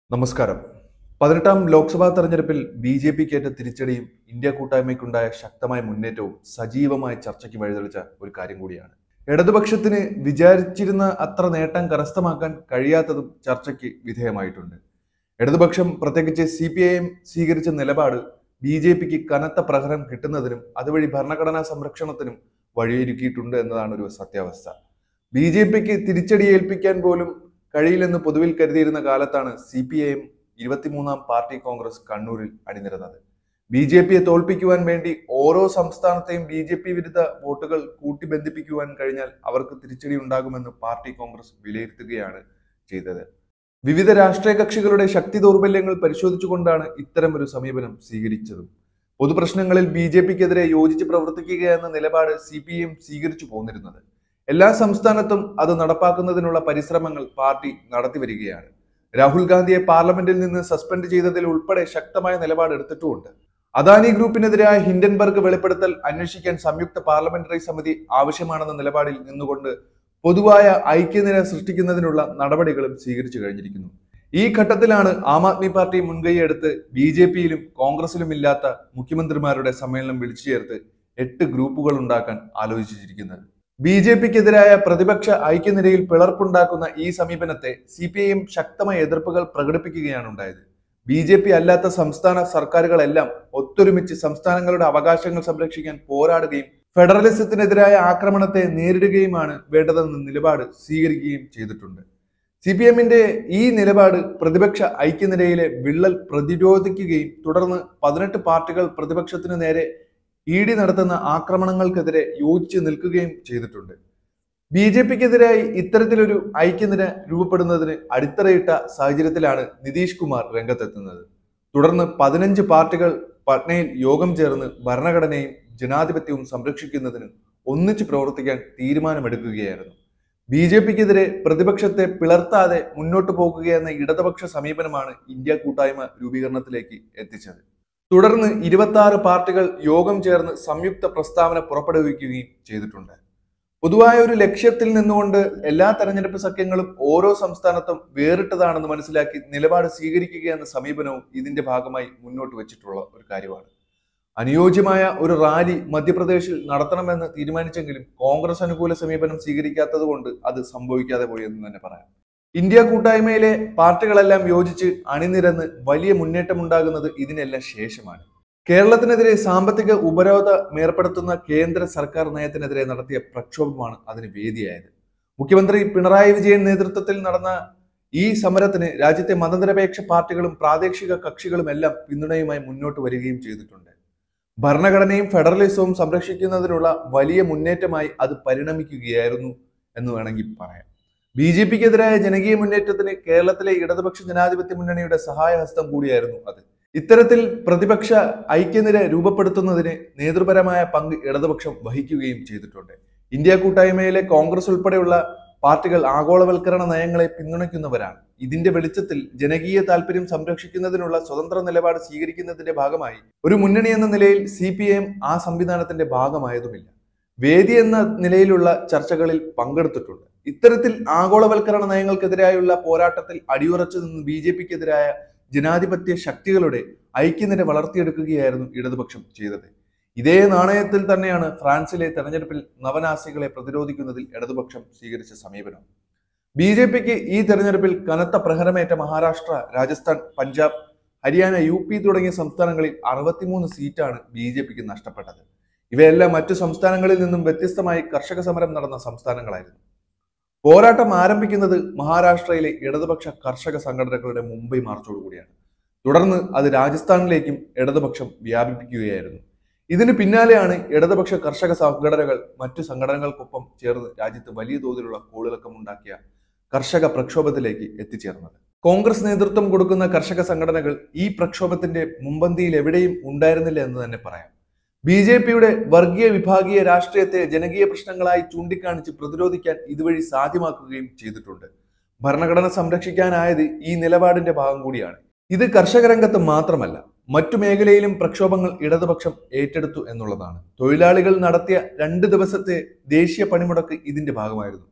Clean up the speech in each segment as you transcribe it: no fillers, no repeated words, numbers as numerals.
നമസ്കാരം. 18ാം ലോക്സഭാ തെരഞ്ഞെടുപ്പിൽ ബി.ജെ.പിക്കേറ്റ തിരിച്ചടിയും ഇന്ത്യ കൂട്ടായ്മയ്ക്കുണ്ടായ ശക്തമായ മുന്നേറ്റവും സജീവമായ ചർച്ചയ്ക്ക് വഴിതെളിച്ച ഒരു കാര്യം കൂടിയാണ്. ഇടതുപക്ഷത്തിന് വിചാരിച്ചിരുന്ന അത്ര നേട്ടം കരസ്ഥമാക്കാൻ കഴിയാത്തതും ചർച്ചയ്ക്ക് വിധേയമായിട്ടുണ്ട്. ഇടതുപക്ഷം, പ്രത്യേകിച്ച് CPIM സ്വീകരിച്ച നിലപാട് ബി.ജെ.പിക്ക് കനത്ത പ്രഹരം കിട്ടുന്നതിനും അതുവഴി ഭരണഘടനാ സംരക്ഷണത്തിനും വഴിയൊരുക്കിയിട്ടുണ്ട് എന്നതാണ് ഒരു സത്യാവസ്ഥ. ബി.ജെ.പിക്ക് തിരിച്ചടിയേൽപ്പിക്കാൻ പോലും കഴിയില്ലെന്ന് പൊതുവിൽ കരുതിയിരുന്ന കാലത്താണ് CPIM 23ാം പാർട്ടി കോൺഗ്രസ് കണ്ണൂരിൽ അണിനിരന്നത്. ബി.ജെ.പിയെ തോൽപ്പിക്കുവാൻ വേണ്ടി ഓരോ സംസ്ഥാനത്തെയും ബി.ജെ.പി വിരുദ്ധ വോട്ടുകൾ കൂട്ടിബന്ധിപ്പിക്കുവാൻ കഴിഞ്ഞാൽ അവർക്ക് തിരിച്ചടി ഉണ്ടാകുമെന്ന് പാർട്ടി കോൺഗ്രസ് വിലയിരുത്തുകയാണ് ചെയ്തത്. വിവിധ രാഷ്ട്രീയ കക്ഷികളുടെ ശക്തി ദൗർബല്യങ്ങൾ പരിശോധിച്ചുകൊണ്ടാണ് ഇത്തരം ഒരു സമീപനം സ്വീകരിച്ചതും. പൊതുപ്രശ്നങ്ങളിൽ ബി.ജെ.പിക്കെതിരെ യോജിച്ച് പ്രവർത്തിക്കുക എന്ന നിലപാട് CPIM സ്വീകരിച്ചു പോന്നിരുന്നത്. എല്ലാ സംസ്ഥാനത്തും അത് നടപ്പാക്കുന്നതിനുള്ള പരിശ്രമങ്ങൾ പാർട്ടി നടത്തിവരികയാണ്. രാഹുൽ ഗാന്ധിയെ പാർലമെന്റിൽ നിന്ന് സസ്പെൻഡ് ചെയ്തതിൽ ഉൾപ്പെടെ ശക്തമായ നിലപാട് എടുത്തിട്ടുമുണ്ട്. അദാനി ഗ്രൂപ്പിനെതിരായ ഹിൻഡൻബർഗ് വെളിപ്പെടുത്തൽ അന്വേഷിക്കാൻ സംയുക്ത പാർലമെന്ററി സമിതി ആവശ്യമാണെന്ന നിലപാടിൽ നിന്നുകൊണ്ട് പൊതുവായ ഐക്യനിര സൃഷ്ടിക്കുന്നതിനുള്ള നടപടികളും സ്വീകരിച്ചു കഴിഞ്ഞിരിക്കുന്നു. ഈ ഘട്ടത്തിലാണ് ആം ആദ്മി പാർട്ടി മുൻകൈയെടുത്ത് ബി.ജെ.പിയിലും കോൺഗ്രസിലും ഇല്ലാത്ത മുഖ്യമന്ത്രിമാരുടെ സമ്മേളനം വിളിച്ചു ചേർത്ത് 8 ഗ്രൂപ്പുകൾ ഉണ്ടാക്കാൻ ആലോചിച്ചിരിക്കുന്നത്. ബി.ജെ.പിക്കെതിരായ പ്രതിപക്ഷ ഐക്യനിരയിൽ പിളർപ്പുണ്ടാക്കുന്ന ഈ സമീപനത്തെ CPIM ശക്തമായ എതിർപ്പുകൾ പ്രകടിപ്പിക്കുകയാണ് ഉണ്ടായത്. ബി.ജെ.പി അല്ലാത്ത സംസ്ഥാന സർക്കാരുകളെല്ലാം ഒത്തൊരുമിച്ച് സംസ്ഥാനങ്ങളുടെ അവകാശങ്ങൾ സംരക്ഷിക്കാൻ പോരാടുകയും ഫെഡറലിസത്തിനെതിരായ ആക്രമണത്തെ നേരിടുകയുമാണ് വേണ്ടതെന്ന നിലപാട് സ്വീകരിക്കുകയും ചെയ്തിട്ടുണ്ട്. CPIMന്റെ ഈ നിലപാട് പ്രതിപക്ഷ ഐക്യനിരയിലെ വിള്ളൽ പ്രതിരോധിക്കുകയും തുടർന്ന് 18 പാർട്ടികൾ പ്രതിപക്ഷത്തിന് നേരെ ED നടത്തുന്ന ആക്രമണങ്ങൾക്കെതിരെ യോജിച്ച് നിൽക്കുകയും ചെയ്തിട്ടുണ്ട്. ബി.ജെ.പിക്കെതിരായി ഇത്തരത്തിലൊരു ഐക്യനിര രൂപപ്പെടുന്നതിന് അടിത്തറയിട്ട സാഹചര്യത്തിലാണ് നിതീഷ് കുമാർ രംഗത്തെത്തുന്നത്. തുടർന്ന് 15 പാർട്ടികൾ പട്നയിൽ യോഗം ചേർന്ന് ഭരണഘടനയും ജനാധിപത്യവും സംരക്ഷിക്കുന്നതിന് ഒന്നിച്ച് പ്രവർത്തിക്കാൻ തീരുമാനമെടുക്കുകയായിരുന്നു. ബി.ജെ.പിക്കെതിരെ പ്രതിപക്ഷത്തെ പിളർത്താതെ മുന്നോട്ടു പോകുകയെന്ന ഇടതുപക്ഷ സമീപനമാണ് ഇന്ത്യ കൂട്ടായ്മ രൂപീകരണത്തിലേക്ക് എത്തിച്ചത്. തുടർന്ന് 26 പാർട്ടികൾ യോഗം ചേർന്ന് സംയുക്ത പ്രസ്താവന പുറപ്പെടുവിക്കുകയും ചെയ്തിട്ടുണ്ട്. പൊതുവായ ഒരു ലക്ഷ്യത്തിൽ നിന്നുകൊണ്ട് എല്ലാ തെരഞ്ഞെടുപ്പ് സഖ്യങ്ങളും ഓരോ സംസ്ഥാനത്തും വേറിട്ടതാണെന്ന് മനസ്സിലാക്കി നിലപാട് സ്വീകരിക്കുക എന്ന സമീപനവും ഇതിന്റെ ഭാഗമായി മുന്നോട്ട് വെച്ചിട്ടുള്ള ഒരു കാര്യമാണ്. അനുയോജ്യമായ ഒരു റാലി മധ്യപ്രദേശിൽ നടത്തണമെന്ന് തീരുമാനിച്ചെങ്കിലും കോൺഗ്രസ് അനുകൂല സമീപനം സ്വീകരിക്കാത്തത് കൊണ്ട് അത് സംഭവിക്കാതെ പോയി എന്ന് തന്നെ പറയാം. ഇന്ത്യ കൂട്ടായ്മയിലെ പാർട്ടികളെല്ലാം യോജിച്ച് അണിനിരന്ന് വലിയ മുന്നേറ്റമുണ്ടാകുന്നത് ഇതിനെല്ലാം ശേഷമാണ്. കേരളത്തിനെതിരെ സാമ്പത്തിക ഉപരോധം ഏർപ്പെടുത്തുന്ന കേന്ദ്ര സർക്കാർ നയത്തിനെതിരെ നടത്തിയ പ്രക്ഷോഭമാണ് അതിന് വേദിയായത്. മുഖ്യമന്ത്രി പിണറായി വിജയൻ നേതൃത്വത്തിൽ നടന്ന ഈ സമരത്തിന് രാജ്യത്തെ മതനിരപേക്ഷ പാർട്ടികളും പ്രാദേശിക കക്ഷികളും എല്ലാം പിന്തുണയുമായി മുന്നോട്ട് വരികയും ചെയ്തിട്ടുണ്ട്. ഭരണഘടനയും ഫെഡറലിസവും സംരക്ഷിക്കുന്നതിനുള്ള വലിയ മുന്നേറ്റമായി അത് പരിണമിക്കുകയായിരുന്നു എന്ന് വേണമെങ്കിൽ പറയാം. ബി.ജെ.പിക്കെതിരായ ജനകീയ മുന്നേറ്റത്തിന് കേരളത്തിലെ ഇടതുപക്ഷ ജനാധിപത്യ മുന്നണിയുടെ സഹായഹസ്തം കൂടിയായിരുന്നു അത്. ഇത്തരത്തിൽ പ്രതിപക്ഷ ഐക്യനിര രൂപപ്പെടുത്തുന്നതിന് നേതൃപരമായ പങ്ക് ഇടതുപക്ഷം വഹിക്കുകയും ചെയ്തിട്ടുണ്ട്. ഇന്ത്യ കൂട്ടായ്മയിലെ കോൺഗ്രസ് ഉൾപ്പെടെയുള്ള പാർട്ടികൾ ആഗോളവൽക്കരണ നയങ്ങളെ പിന്തുണയ്ക്കുന്നവരാണ്. ഇതിന്റെ വെളിച്ചത്തിൽ ജനകീയ താല്പര്യം സംരക്ഷിക്കുന്നതിനുള്ള സ്വതന്ത്ര നിലപാട് സ്വീകരിക്കുന്നതിന്റെ ഭാഗമായി ഒരു മുന്നണി എന്ന നിലയിൽ CPIM ആ സംവിധാനത്തിന്റെ ഭാഗമായതുമില്ല. വേദി എന്ന നിലയിലുള്ള ചർച്ചകളിൽ പങ്കെടുത്തിട്ടുണ്ട്. ഇത്തരത്തിൽ ആഗോളവൽക്കരണ നയങ്ങൾക്കെതിരായുള്ള പോരാട്ടത്തിൽ അടിയുറച്ചു നിന്ന് ബി.ജെ.പിക്കെതിരായ ജനാധിപത്യ ശക്തികളുടെ ഐക്യനിര വളർത്തിയെടുക്കുകയായിരുന്നു ഇടതുപക്ഷം ചെയ്തത്. ഇതേ നാണയത്തിൽ തന്നെയാണ് ഫ്രാൻസിലെ തെരഞ്ഞെടുപ്പിൽ നവനാസികളെ പ്രതിരോധിക്കുന്നതിൽ ഇടതുപക്ഷം സ്വീകരിച്ച സമീപനം. ബി.ജെ.പിക്ക് ഈ തെരഞ്ഞെടുപ്പിൽ കനത്ത പ്രഹരമേറ്റ മഹാരാഷ്ട്ര, രാജസ്ഥാൻ, പഞ്ചാബ്, ഹരിയാന, UP തുടങ്ങിയ സംസ്ഥാനങ്ങളിൽ 63 സീറ്റാണ് ബി.ജെ.പിക്ക് നഷ്ടപ്പെട്ടത്. ഇവയെല്ലാം മറ്റു സംസ്ഥാനങ്ങളിൽ നിന്നും വ്യത്യസ്തമായി കർഷക സമരം നടന്ന സംസ്ഥാനങ്ങളായിരുന്നു. പോരാട്ടം ആരംഭിക്കുന്നത് മഹാരാഷ്ട്രയിലെ ഇടതുപക്ഷ കർഷക സംഘടനകളുടെ മുംബൈ മാർച്ചോടുകൂടിയാണ്. തുടർന്ന് അത് രാജസ്ഥാനിലേക്കും ഇടതുപക്ഷം വ്യാപിപ്പിക്കുകയായിരുന്നു. ഇതിന് പിന്നാലെയാണ് ഇടതുപക്ഷ കർഷക സംഘടനകൾ മറ്റു സംഘടനകൾക്കൊപ്പം ചേർന്ന് രാജ്യത്ത് വലിയ തോതിലുള്ള കോളിളക്കമുണ്ടാക്കിയ കർഷക പ്രക്ഷോഭത്തിലേക്ക് എത്തിച്ചേർന്നത്. കോൺഗ്രസ് നേതൃത്വം കൊടുക്കുന്ന കർഷക സംഘടനകൾ ഈ പ്രക്ഷോഭത്തിന്റെ മുൻപന്തിയിൽ എവിടെയും ഉണ്ടായിരുന്നില്ല എന്ന് തന്നെ പറയാം. ബി.ജെ.പിയുടെ വർഗീയ വിഭാഗീയ രാഷ്ട്രീയത്തെ ജനകീയ പ്രശ്നങ്ങളായി ചൂണ്ടിക്കാണിച്ച് പ്രതിരോധിക്കാൻ ഇതുവഴി സാധ്യമാക്കുകയും ചെയ്തിട്ടുണ്ട്. ഭരണഘടന സംരക്ഷിക്കാനായത് ഈ നിലപാടിന്റെ ഭാഗം കൂടിയാണ്. ഇത് കർഷക രംഗത്ത് മാത്രമല്ല, മറ്റു മേഖലയിലും പ്രക്ഷോഭങ്ങൾ ഇടതുപക്ഷം ഏറ്റെടുത്തു എന്നുള്ളതാണ്. തൊഴിലാളികൾ നടത്തിയ 2 ദിവസത്തെ ദേശീയ പണിമുടക്ക് ഇതിന്റെ ഭാഗമായിരുന്നു.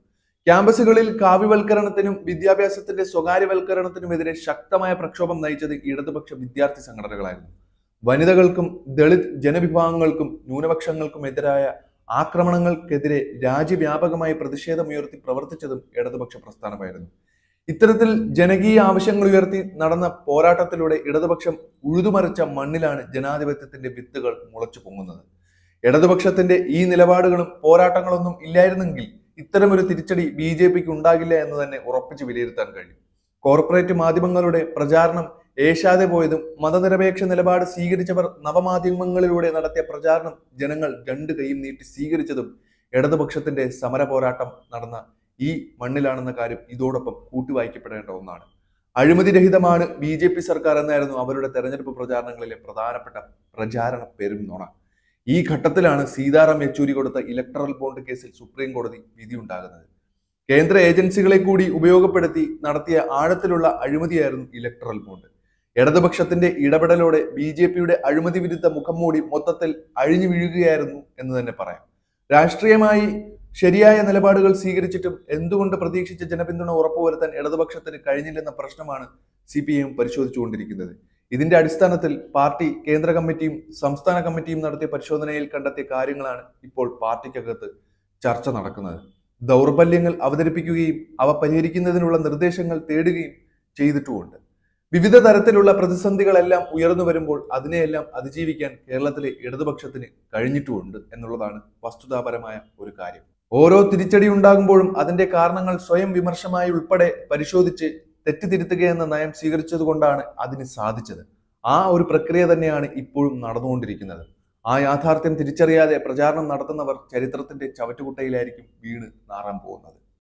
ക്യാമ്പസുകളിൽ കാവ്യവൽക്കരണത്തിനും വിദ്യാഭ്യാസത്തിന്റെ സ്വകാര്യവൽക്കരണത്തിനുമെതിരെ ശക്തമായ പ്രക്ഷോഭം നയിച്ചത് ഇടതുപക്ഷ വിദ്യാർത്ഥി സംഘടനകളായിരുന്നു. വനിതകൾക്കും ദളിത് ജനവിഭാഗങ്ങൾക്കും ന്യൂനപക്ഷങ്ങൾക്കും എതിരായ ആക്രമണങ്ങൾക്കെതിരെ രാജ്യവ്യാപകമായി പ്രതിഷേധമുയർത്തി പ്രവർത്തിച്ചതും ഇടതുപക്ഷ പ്രസ്ഥാനമായിരുന്നു. ഇത്തരത്തിൽ ജനകീയ ആവശ്യങ്ങൾ ഉയർത്തി നടന്ന പോരാട്ടത്തിലൂടെ ഇടതുപക്ഷം ഉഴുതുമറിച്ച മണ്ണിലാണ് ജനാധിപത്യത്തിന്റെ വിത്തുകൾ മുളച്ചു പൊങ്ങുന്നത്. ഇടതുപക്ഷത്തിന്റെ ഈ നിലപാടുകളും പോരാട്ടങ്ങളൊന്നും ഇല്ലായിരുന്നെങ്കിൽ ഇത്തരമൊരു തിരിച്ചടി BJPക്ക് ഉണ്ടാകില്ല എന്ന് തന്നെ ഉറപ്പിച്ച് വിലയിരുത്താൻ കഴിയും. കോർപ്പറേറ്റ് മാധ്യമങ്ങളുടെ പ്രചാരണം ഏശാതെ പോയതും മതനിരപേക്ഷ നിലപാട് സ്വീകരിച്ചവർ നവമാധ്യമങ്ങളിലൂടെ നടത്തിയ പ്രചാരണം ജനങ്ങൾ രണ്ട് കൈയും നീട്ടി സ്വീകരിച്ചതും ഇടതുപക്ഷത്തിന്റെ സമര പോരാട്ടം നടന്ന ഈ മണ്ണിലാണെന്ന കാര്യം ഇതോടൊപ്പം കൂട്ടിവായിക്കപ്പെടേണ്ട ഒന്നാണ്. അഴിമതിരഹിതമാണ് BJP സർക്കാർ എന്നായിരുന്നു അവരുടെ തെരഞ്ഞെടുപ്പ് പ്രചാരണങ്ങളിലെ പ്രധാനപ്പെട്ട പ്രചാരണ പെരുംനുണ. ഈ ഘട്ടത്തിലാണ് സീതാറാം യെച്ചൂരി കൊടുത്ത ഇലക്ടറൽ ബോണ്ട് കേസിൽ സുപ്രീം കോടതി വിധിയുണ്ടാകുന്നത്. കേന്ദ്ര ഏജൻസികളെ കൂടി ഉപയോഗപ്പെടുത്തി നടത്തിയ ആഴത്തിലുള്ള അഴിമതിയായിരുന്നു ഇലക്ടറൽ ബോണ്ട്. ഇടതുപക്ഷത്തിന്റെ ഇടപെടലോടെ BJPയുടെ അഴിമതി വിരുദ്ധ മുഖം മൂടി മൊത്തത്തിൽ അഴിഞ്ഞു വീഴുകയായിരുന്നു എന്ന് തന്നെ പറയാം. രാഷ്ട്രീയമായി ശരിയായ നിലപാടുകൾ സ്വീകരിച്ചിട്ടും എന്തുകൊണ്ട് പ്രതീക്ഷിച്ച ജനപിന്തുണ ഉറപ്പുവരുത്താൻ ഇടതുപക്ഷത്തിന് കഴിഞ്ഞില്ലെന്ന പ്രശ്നമാണ് CPIM പരിശോധിച്ചുകൊണ്ടിരിക്കുന്നത്. ഇതിന്റെ അടിസ്ഥാനത്തിൽ പാർട്ടി കേന്ദ്ര കമ്മിറ്റിയും സംസ്ഥാന കമ്മിറ്റിയും നടത്തിയ പരിശോധനയിൽ കണ്ടെത്തിയ കാര്യങ്ങളാണ് ഇപ്പോൾ പാർട്ടിക്കകത്ത് ചർച്ച നടക്കുന്നത്. ദൗർബല്യങ്ങൾ അവതരിപ്പിക്കുകയും അവ പരിഹരിക്കുന്നതിനുള്ള നിർദ്ദേശങ്ങൾ തേടുകയും ചെയ്തിട്ടുമുണ്ട്. വിവിധ തരത്തിലുള്ള പ്രതിസന്ധികളെല്ലാം ഉയർന്നു വരുമ്പോൾ അതിനെയെല്ലാം അതിജീവിക്കാൻ കേരളത്തിലെ ഇടതുപക്ഷത്തിന് കഴിഞ്ഞിട്ടുമുണ്ട് എന്നുള്ളതാണ് വസ്തുതാപരമായ ഒരു കാര്യം. ഓരോ തിരിച്ചടി ഉണ്ടാകുമ്പോഴും അതിന്റെ കാരണങ്ങൾ സ്വയം വിമർശമായി ഉൾപ്പെടെ പരിശോധിച്ച് തെറ്റിതിരുത്തുകയെന്ന നയം സ്വീകരിച്ചതുകൊണ്ടാണ് അതിന് സാധിച്ചത്. ആ ഒരു പ്രക്രിയ തന്നെയാണ് ഇപ്പോഴും നടന്നുകൊണ്ടിരിക്കുന്നത്. ആ യാഥാർത്ഥ്യം തിരിച്ചറിയാതെ പ്രചാരണം നടത്തുന്നവർ ചരിത്രത്തിന്റെ ചവറ്റുകുട്ടയിലായിരിക്കും വീണ് നാറാൻ പോകുന്നത്.